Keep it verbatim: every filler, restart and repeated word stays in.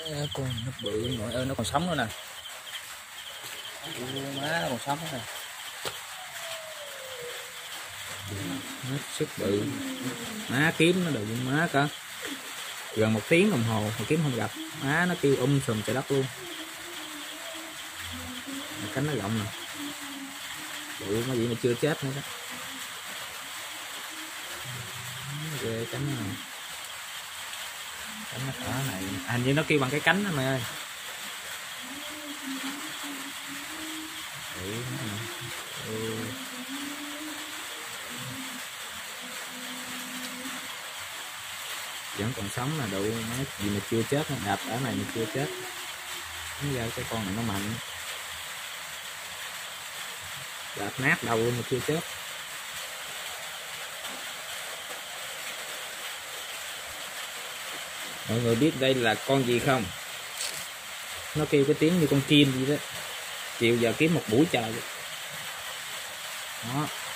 Con nó bự nội ơi, nó còn sống nữa nè. Má nó còn sống nữa nè. Nó sức bự. Má kiếm nó đụng má cả gần một tiếng đồng hồ mà kiếm không gặp. Má nó kêu um sùm trời đất luôn. Cánh nó rộng nè. Bự nó vậy mà chưa chết nữa đó. Ghê cánh này. Cánh nó cỡ này. À, hình như nó kêu bằng cái cánh đó mày ơi. Ừ. Ừ. Vẫn còn sống là đủ nó gì mà chưa chết, đạp ở này mà chưa chết. Nó ra cái con này nó mạnh, đạp nát đầu luôn mà chưa chết. Mọi người biết đây là con gì không? Nó kêu cái tiếng như con chim gì đó. Chiều giờ kiếm một buổi trời đó.